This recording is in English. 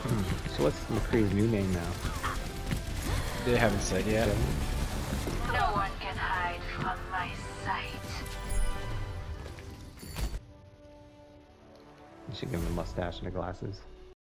So what's McCree's new name now? They haven't said yet. No one can hide from my sight. You should give him a mustache and the glasses.